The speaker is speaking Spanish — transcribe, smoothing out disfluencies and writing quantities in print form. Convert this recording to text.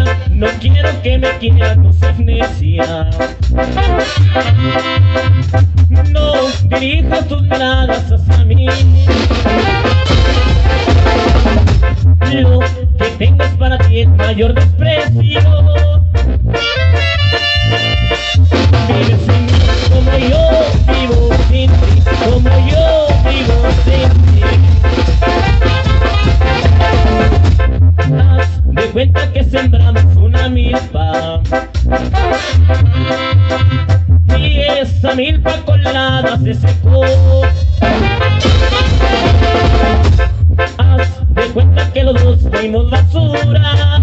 No quiero que me quieras, no seas necia. No dirijas tus miradas hacia mí. Lo que tengas para ti es mayor desprecio. Vive sin mí como yo vivo sin ti, como yo vivo sin ti. Haz de cuenta que sembramos una milpa y esa milpa colada se secó. Haz de cuenta que los dos fuimos basura